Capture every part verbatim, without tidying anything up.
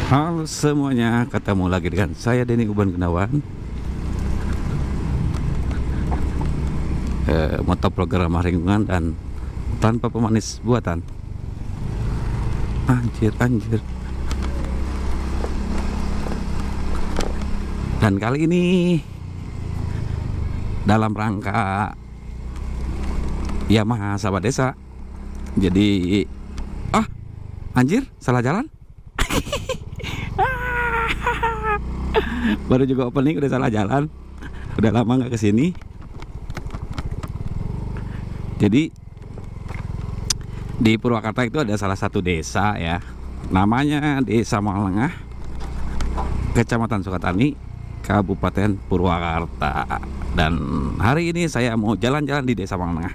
Halo semuanya, ketemu lagi dengan saya Denny Uban Gunawan, eh, motoprogram lingkungan dan tanpa pemanis buatan. Anjir, anjir. Dan kali ini dalam rangka Yamaha Sahabat Desa. Jadi, ah, anjir, salah jalan. Baru juga opening udah salah jalan. Udah lama nggak kesini. Jadi di Purwakarta itu ada salah satu desa ya, namanya Desa Malengah, Kecamatan Sukatani, Kabupaten Purwakarta. Dan hari ini saya mau jalan-jalan di Desa Malengah.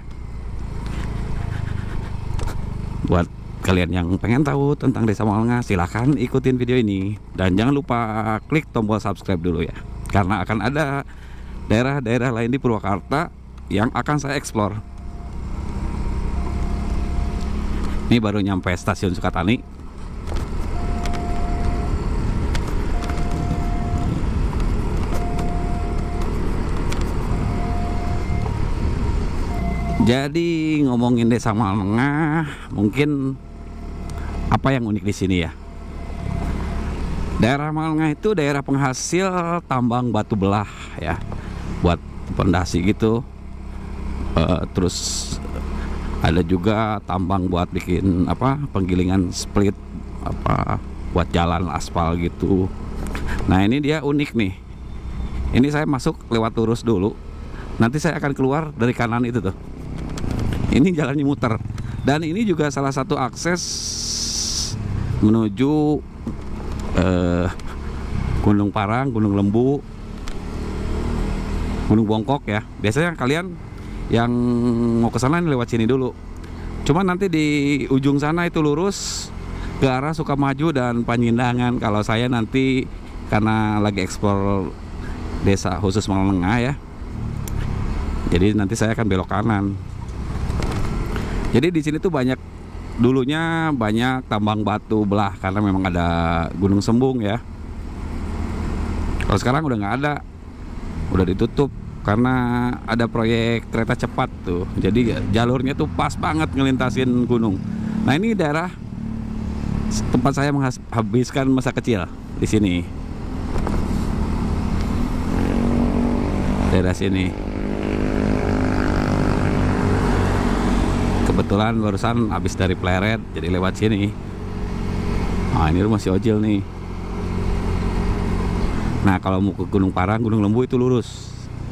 Buat kalian yang pengen tahu tentang Desa Malengah, silahkan ikutin video ini. Dan jangan lupa klik tombol subscribe dulu ya, karena akan ada daerah-daerah lain di Purwakarta yang akan saya explore. Ini baru nyampe stasiun Sukatani. Jadi ngomongin Desa Malengah, mungkin apa yang unik di sini ya? Daerah Malengah itu daerah penghasil tambang batu belah ya, buat pondasi gitu. Uh, terus ada juga tambang buat bikin apa, penggilingan split apa, buat jalan aspal gitu. Nah ini dia unik nih. Ini saya masuk lewat lurus dulu. Nanti saya akan keluar dari kanan itu tuh. Ini jalannya muter. Dan ini juga salah satu akses menuju eh, Gunung Parang, Gunung Lembu, Gunung Bongkok ya. Biasanya kalian yang mau ke sana lewat sini dulu. Cuma nanti di ujung sana itu lurus ke arah Sukamaju dan Panjindangan. Kalau saya nanti karena lagi eksplor desa khusus Malengah ya, jadi nanti saya akan belok kanan. Jadi di sini tuh banyak, dulunya banyak tambang batu belah karena memang ada Gunung Sembung ya. Kalau sekarang udah nggak ada, udah ditutup karena ada proyek kereta cepat tuh. Jadi jalurnya tuh pas banget ngelintasin gunung. Nah ini daerah tempat saya menghabiskan masa kecil di sini. Daerah sini. Kebetulan barusan habis dari Pleret, jadi lewat sini. Nah ini rumah si Ojil nih. Nah kalau mau ke Gunung Parang, Gunung Lembu itu lurus.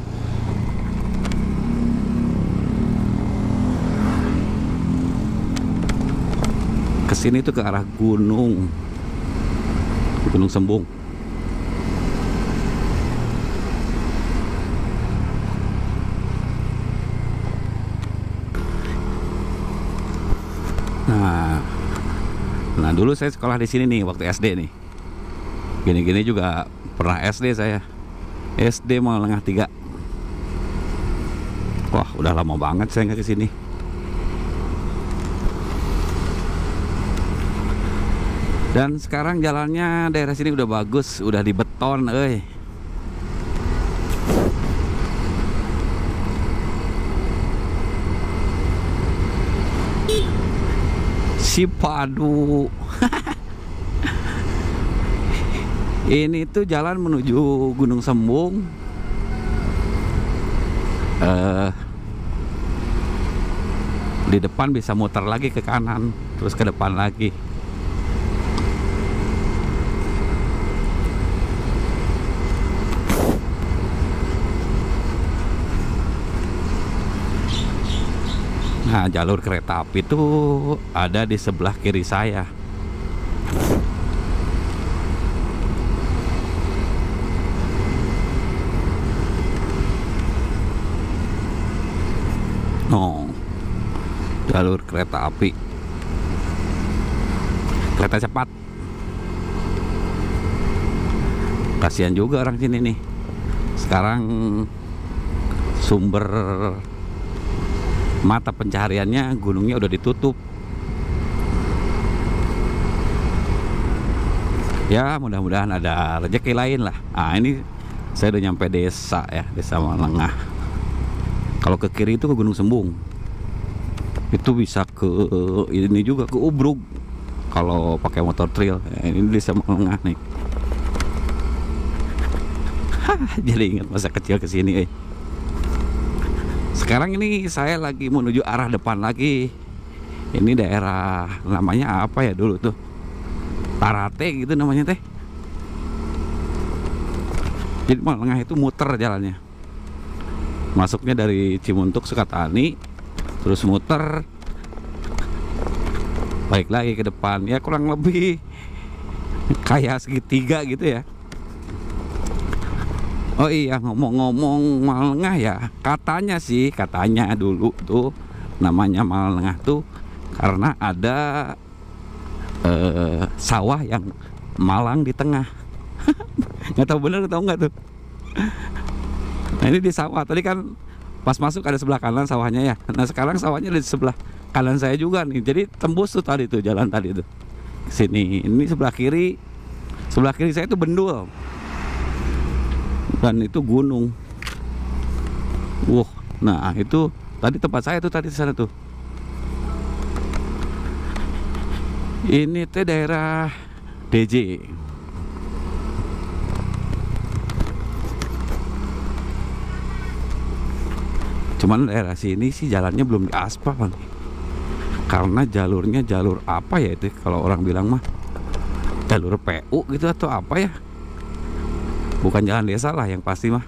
Kesini tuh ke arah gunung Gunung Sembung. Nah, nah dulu saya sekolah di sini nih waktu S D nih. Gini-gini juga pernah S D saya. S D Malengah tiga. Wah, udah lama banget saya nggak kesini. Dan sekarang jalannya daerah sini udah bagus, udah dibeton, euy. Sipadu. Ini tuh jalan menuju Gunung Sembung. Uh, di depan bisa muter lagi ke kanan, terus ke depan lagi. Nah, jalur kereta api itu ada di sebelah kiri saya. Oh, jalur kereta api, kereta cepat. Kasihan juga orang sini nih. Sekarang sumber mata pencahariannya, gunungnya udah ditutup. Ya mudah-mudahan ada rezeki lain lah. Ah ini saya udah nyampe desa ya, desa Malengah. Kalau ke kiri itu ke Gunung Sembung, itu bisa ke ini juga ke Ubruk kalau pakai motor trail. Ya, ini desa Malengah nih. Hah, jadi ingat masa kecil ke sini. Eh. Sekarang ini saya lagi menuju arah depan lagi. Ini daerah namanya apa ya dulu tuh? Tarate gitu namanya teh. Jadi Malengah itu muter jalannya. Masuknya dari Cimuntuk Sukatani, terus muter balik lagi ke depan. Ya kurang lebih kayak segitiga gitu ya. Oh iya, ngomong-ngomong Malengah ya, katanya sih, katanya dulu tuh namanya Malengah tuh karena ada Uh, sawah yang malang di tengah. Nggak tahu bener atau enggak tuh. Nah ini di sawah tadi kan pas masuk ada sebelah kanan sawahnya ya. Nah sekarang sawahnya di sebelah kanan saya juga nih. Jadi tembus tuh tadi tuh jalan tadi tuh sini. Ini sebelah kiri, sebelah kiri saya itu bendul dan itu gunung. Wah, nah itu tadi tempat saya tuh tadi di sana tuh. Ini teh daerah D J. Cuman daerah sini sih jalannya belum diaspal nih. Karena jalurnya jalur apa ya itu kalau orang bilang mah jalur P U gitu atau apa ya. Bukan jalan desa lah yang pasti mah.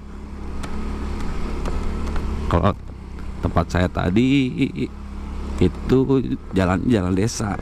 Kalau tempat saya tadi itu jalan jalan desa.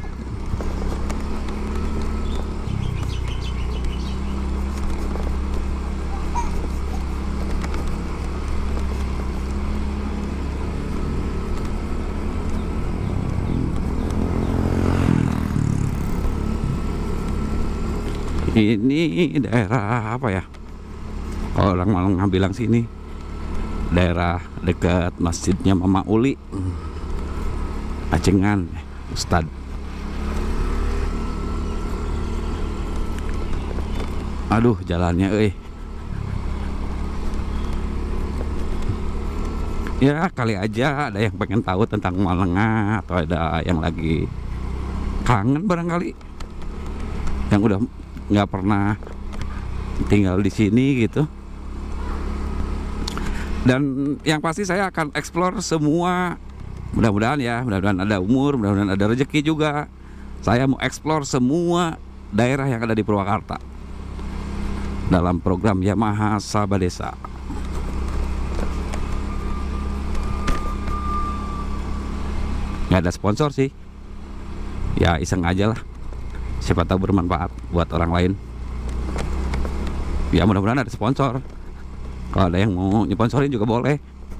Ini daerah apa ya? Kalau orang Malengah bilang sini daerah dekat masjidnya Mama Uli, Acengan, Ustad. Aduh jalannya, eh. Ya kali aja ada yang pengen tahu tentang Malengah atau ada yang lagi kangen barangkali, yang udah nggak pernah tinggal di sini gitu. Dan yang pasti saya akan explore semua, mudah-mudahan ya, mudah-mudahan ada umur, mudah-mudahan ada rezeki juga. Saya mau explore semua daerah yang ada di Purwakarta dalam program Yamaha Sahabat Desa. Nggak ada sponsor sih, ya iseng aja lah. Siapa tahu bermanfaat buat orang lain. Ya mudah-mudahan ada sponsor. Kalau ada yang mau nyponsorin juga boleh.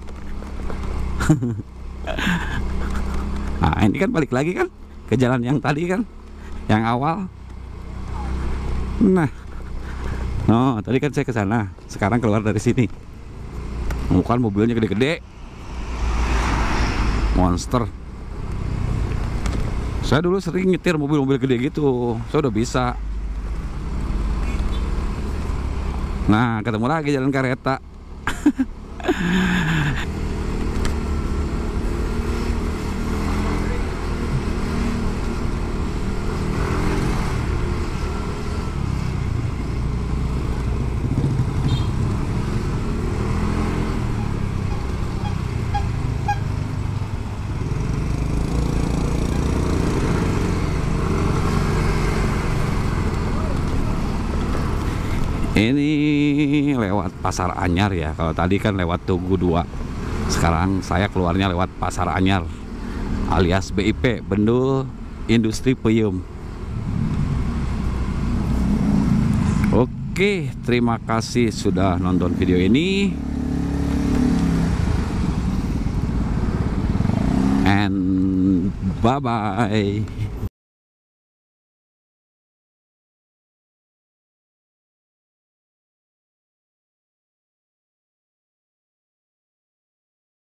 Nah ini kan balik lagi kan ke jalan yang tadi kan, yang awal. Nah, no tadi kan saya ke sana, sekarang keluar dari sini. Bukan mobilnya gede-gede, monster. Saya dulu sering nyetir mobil-mobil gede gitu, saya udah bisa. Nah, ketemu lagi jalan kereta. Ini lewat Pasar Anyar ya. Kalau tadi kan lewat Tugu dua. Sekarang saya keluarnya lewat Pasar Anyar alias B I P, Bendul Industri Peyem. Oke, terima kasih sudah nonton video ini. And bye-bye.